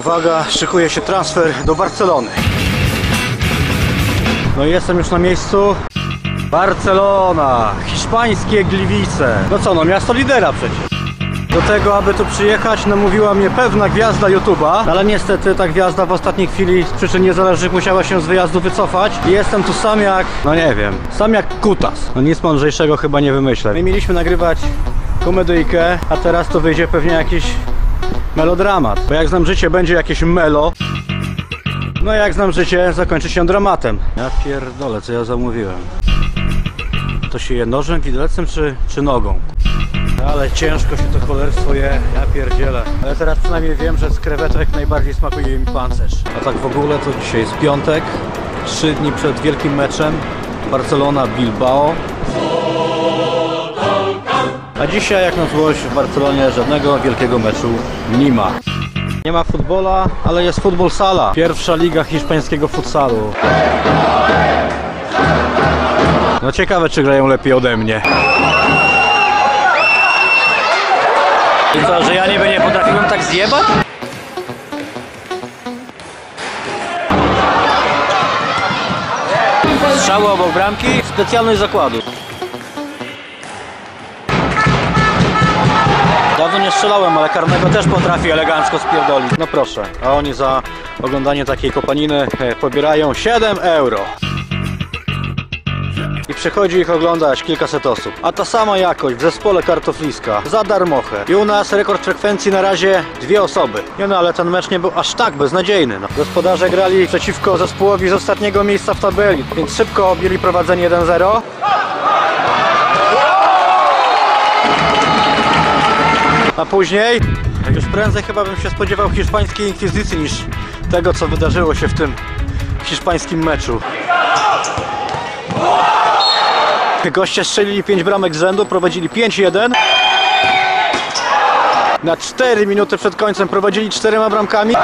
Uwaga, szykuje się transfer do Barcelony. No i jestem już na miejscu. Barcelona, hiszpańskie Gliwice. No co, no miasto lidera przecież. Do tego, aby tu przyjechać, namówiła mnie pewna gwiazda YouTube'a, ale niestety ta gwiazda w ostatniej chwili z przyczyn niezależnych musiała się z wyjazdu wycofać i jestem tu sam jak, no nie wiem, sam jak kutas. No nic mądrzejszego chyba nie wymyślę. My mieliśmy nagrywać komedyjkę, a teraz to wyjdzie pewnie jakiś melodramat. Bo jak znam życie, będzie jakieś melo. No jak znam życie, zakończy się dramatem. Ja pierdolę, co ja zamówiłem. To się je nożem, widelcem czy nogą? Ale ciężko się to cholerstwo je, ja pierdzielę. Ale teraz przynajmniej wiem, że z krewetek najbardziej smakuje mi pancerz. A tak w ogóle to dzisiaj jest piątek, 3 dni przed wielkim meczem Barcelona-Bilbao. A dzisiaj jak na złość w Barcelonie żadnego wielkiego meczu nie ma. Nie ma futbola, ale jest futbol sala. Pierwsza liga hiszpańskiego futsalu. No ciekawe, czy grają lepiej ode mnie. I co, że ja niby nie potrafiłem tak zjebać? Strzały obok bramki, specjalność zakładu. Dawno nie strzelałem, ale karnego też potrafi elegancko spierdolić. No proszę, a oni za oglądanie takiej kopaniny pobierają 7 euro. I przychodzi ich oglądać kilkaset osób. A ta sama jakość w zespole Kartofliska za darmochę. I u nas rekord frekwencji na razie 2 osoby. Nie no, ale ten mecz nie był aż tak beznadziejny. No. Gospodarze grali przeciwko zespołowi z ostatniego miejsca w tabeli, więc szybko objęli prowadzenie 1-0. A później, już prędzej chyba bym się spodziewał hiszpańskiej inkwizycji niż tego, co wydarzyło się w tym hiszpańskim meczu. Goście strzelili 5 bramek z rzędu, prowadzili 5-1. Na 4 minuty przed końcem prowadzili 4 bramkami.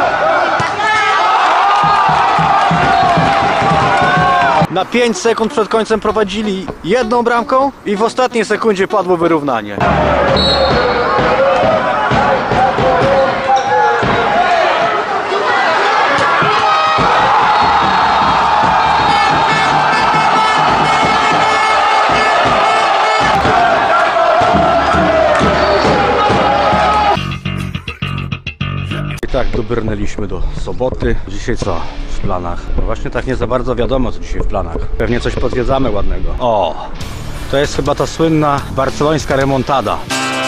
Na 5 sekund przed końcem prowadzili 1 bramką i w ostatniej sekundzie padło wyrównanie. I tak dobrnęliśmy do soboty. Dzisiaj co w planach? No właśnie tak nie za bardzo wiadomo, co dzisiaj w planach. Pewnie coś pozwiedzamy ładnego. O! To jest chyba ta słynna barcelońska remontada.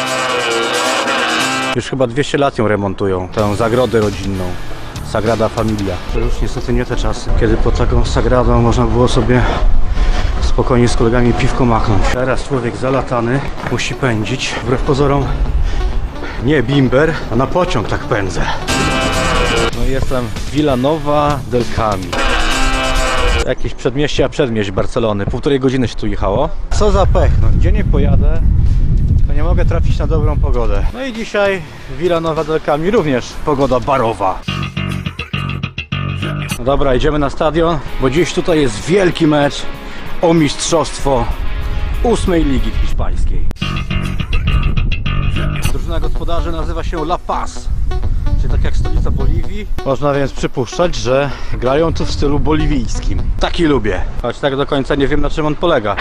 Już chyba 200 lat ją remontują, tę zagrodę rodzinną. Sagrada Familia. To już niestety nie te czasy, kiedy pod taką sagradą można było sobie spokojnie z kolegami piwko machnąć. Teraz człowiek zalatany musi pędzić. Wbrew pozorom nie bimber, a na pociąg tak pędzę. No i jestem w Vilanova del Camí. Jakieś przedmieść Barcelony. 1,5 godziny się tu jechało. Co za pech, no gdzie nie pojadę, to nie mogę trafić na dobrą pogodę. No i dzisiaj Vilanova del Camí również pogoda barowa. No dobra, idziemy na stadion, bo dziś tutaj jest wielki mecz o mistrzostwo 8. ligi hiszpańskiej. Drużyna gospodarzy nazywa się La Paz, czyli tak jak stolica Boliwii. Można więc przypuszczać, że grają tu w stylu boliwijskim. Taki lubię, choć tak do końca nie wiem, na czym on polega.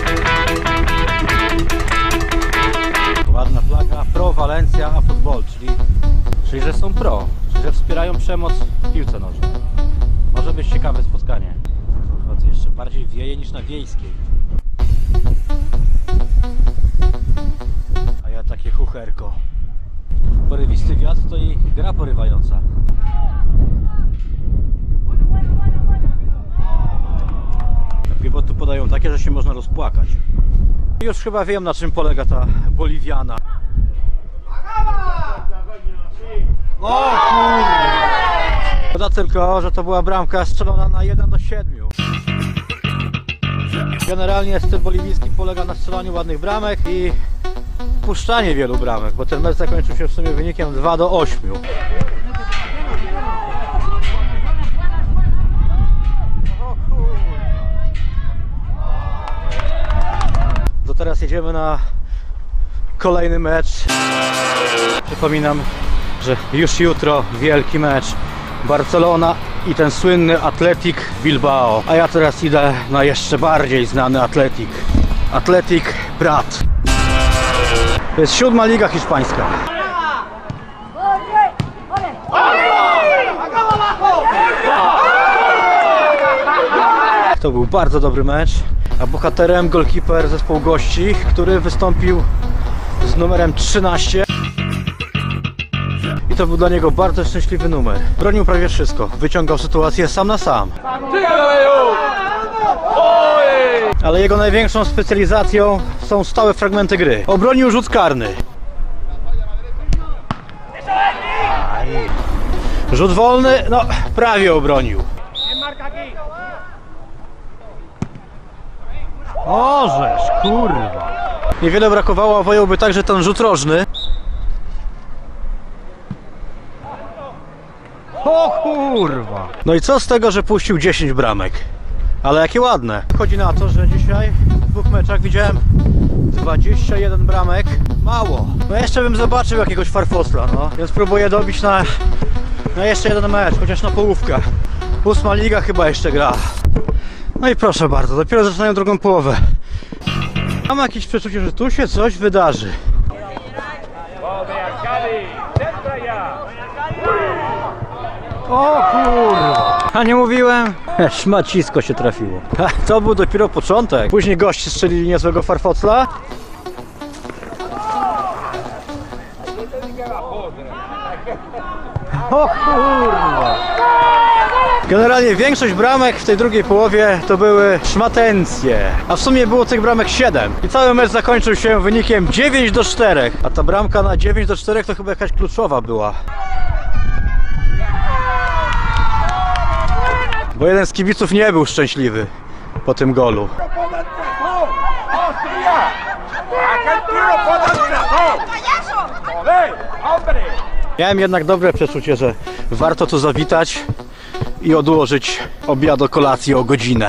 Ładna flaga Pro Valencia a Futbol, czyli że są pro, czyli że wspierają przemoc w piłce nożnej. Może być ciekawe spotkanie. Chyba to jeszcze bardziej wieje niż na Wiejskiej. A ja takie chucherko. Porywisty wiatr to i gra porywająca. Piwo tu podają takie, że się można rozpłakać. Już chyba wiem, na czym polega ta boliwiana. O kurde! Szkoda tylko, że to była bramka strzelona na 1-7. Generalnie styl boliwijski polega na strzelaniu ładnych bramek i puszczanie wielu bramek, bo ten mecz zakończył się w sumie wynikiem 2-8. To teraz jedziemy na kolejny mecz. Przypominam, że już jutro wielki mecz Barcelona i ten słynny Athletic Bilbao. A ja teraz idę na jeszcze bardziej znany Athletic. Athletic Prat. To jest 7. liga hiszpańska. To był bardzo dobry mecz, a bohaterem golkiper zespołu gości, który wystąpił z numerem 13. I to był dla niego bardzo szczęśliwy numer. Bronił prawie wszystko, wyciągał sytuację sam na sam. Ale jego największą specjalizacją są stałe fragmenty gry. Obronił rzut karny. Rzut wolny, no prawie obronił. Ożeż, kurwa. Niewiele brakowało, a wojąłby także ten rzut rożny. O kurwa. No i co z tego, że puścił 10 bramek? Ale jakie ładne. Chodzi na to, że dzisiaj w 2 meczach widziałem 21 bramek. Mało. No jeszcze bym zobaczył jakiegoś farfosla, no. Więc próbuję dobić na jeszcze jeden mecz, chociaż na połówkę. 8. liga chyba jeszcze gra. No i proszę bardzo, dopiero zaczynają drugą połowę. Mam jakieś przeczucie, że tu się coś wydarzy. O kurwa! A nie mówiłem? Szmacisko się trafiło. To był dopiero początek. Później goście strzelili niezłego farfocla. O kurwa! Generalnie większość bramek w tej drugiej połowie to były szmatencje. A w sumie było tych bramek 7. I cały mecz zakończył się wynikiem 9-4. A ta bramka na 9-4 to chyba jakaś kluczowa była. Bo jeden z kibiców nie był szczęśliwy po tym golu. Miałem jednak dobre przeczucie, że warto tu zawitać i odłożyć obiad do kolacji o godzinę.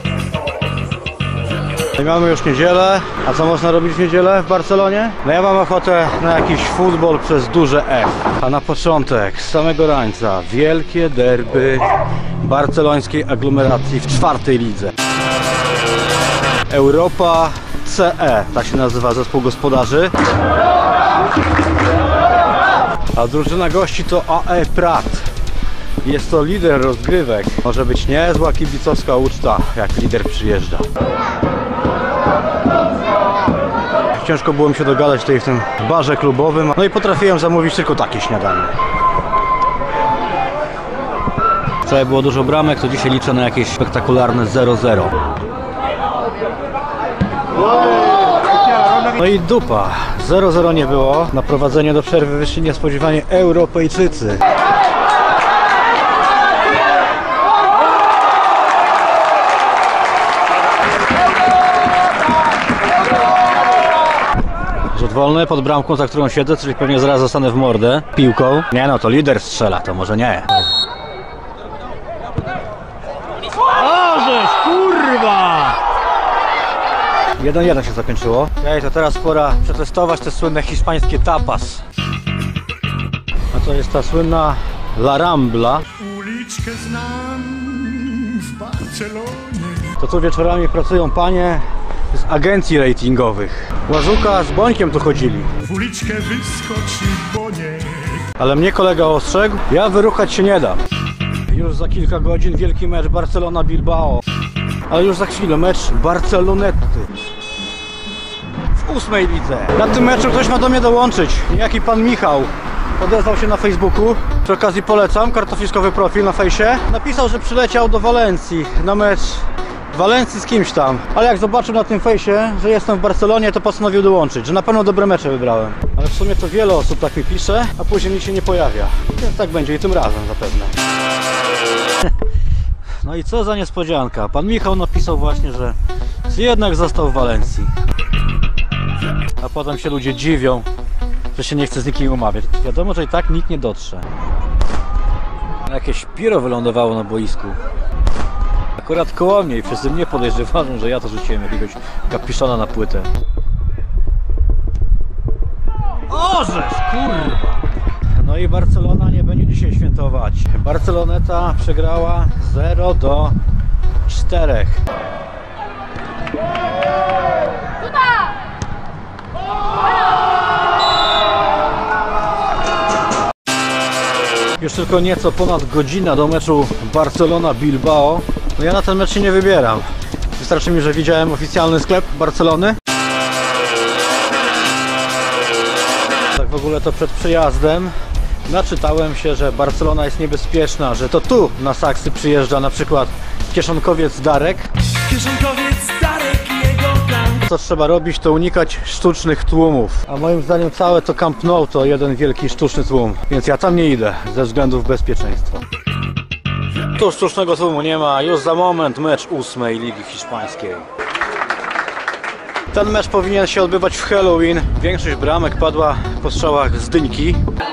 I mamy już niedzielę. A co można robić w niedzielę w Barcelonie? No ja mam ochotę na jakiś futbol przez duże F. A na początek, z samego rańca, wielkie derby barcelońskiej aglomeracji w 4. lidze. Europa CE, tak się nazywa zespół gospodarzy. A drużyna gości to AE Prat. Jest to lider rozgrywek. Może być niezła kibicowska uczta, jak lider przyjeżdża. Ciężko było mi się dogadać tutaj w tym barze klubowym. No i potrafiłem zamówić tylko takie śniadanie. Wczoraj było dużo bramek, to dzisiaj liczę na jakieś spektakularne 0-0. No i dupa. 0-0 nie było. Na prowadzenie do przerwy wyszli niespodziewanie Europejczycy. Rzut wolny pod bramką, za którą siedzę, czyli pewnie zaraz zostanę w mordę piłką. Nie no, to lider strzela, to może nie. O, żeś, kurwa! 1-1 się zakończyło. Ej, to teraz pora przetestować te słynne hiszpańskie tapas. A to jest ta słynna La Rambla. Uliczkę znam w Barcelonie. To tu wieczorami pracują panie z agencji ratingowych. Łazuka z Bońkiem tu chodzili. W uliczkę wyskoczy Boniek. Ale mnie kolega ostrzegł, ja wyruchać się nie dam. Już za kilka godzin wielki mecz Barcelona-Bilbao. Ale już za chwilę mecz Barcelonety w 8. lidze. Na tym meczu ktoś ma do mnie dołączyć. Niejaki pan Michał odezwał się na Facebooku. Przy okazji polecam, kartofliskowy profil na fejsie. Napisał, że przyleciał do Walencji na mecz Walencji z kimś tam. Ale jak zobaczył na tym fejsie, że jestem w Barcelonie, to postanowił dołączyć, że na pewno dobre mecze wybrałem. Ale w sumie to wiele osób tak mi pisze, a później mi się nie pojawia. Więc tak będzie i tym razem zapewne. No i co za niespodzianka. Pan Michał napisał właśnie, że jednak został w Walencji. A potem się ludzie dziwią, że się nie chce z nikim umawiać. Wiadomo, że i tak nikt nie dotrze. Jakieś piro wylądowało na boisku. Akurat koło mnie i wszyscy mnie podejrzewają, że ja to rzuciłem jakiegoś kapiszona na płytę. Ożeż, kurwa! No i Czyli Barcelona nie będzie dzisiaj świętować. Barceloneta przegrała 0-4. Już tylko nieco ponad godzina do meczu Barcelona-Bilbao. No ja na ten mecz się nie wybieram. Wystarczy mi, że widziałem oficjalny sklep Barcelony. Tak w ogóle to przed przejazdem naczytałem się, że Barcelona jest niebezpieczna, że to tu na Saksy przyjeżdża na przykład kieszonkowiec Darek. Kieszonkowiec Darek i jego gang. Co trzeba robić, to unikać sztucznych tłumów. A moim zdaniem całe to Camp Nou to jeden wielki sztuczny tłum. Więc ja tam nie idę ze względów bezpieczeństwa. Tu sztucznego tłumu nie ma. Już za moment mecz 8. Ligi Hiszpańskiej. Ten mecz powinien się odbywać w Halloween. Większość bramek padła po strzałach z dyńki.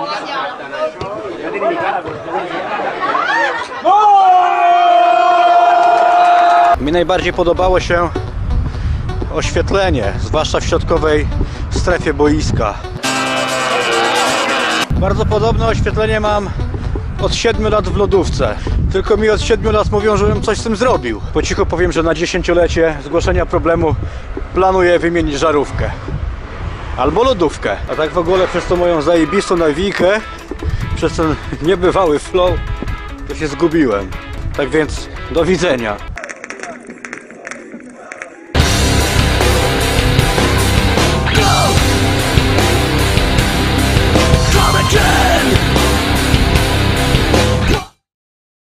Mi najbardziej podobało się oświetlenie, zwłaszcza w środkowej strefie boiska. Bardzo podobne oświetlenie mam od 7 lat w lodówce. Tylko mi od 7 lat mówią, żebym coś z tym zrobił. Po cichu powiem, że na 10-lecie zgłoszenia problemu planuję wymienić żarówkę. Albo lodówkę. A tak w ogóle przez tą moją zajebistą nawijkę, przez ten niebywały flow, to się zgubiłem. Tak więc do widzenia.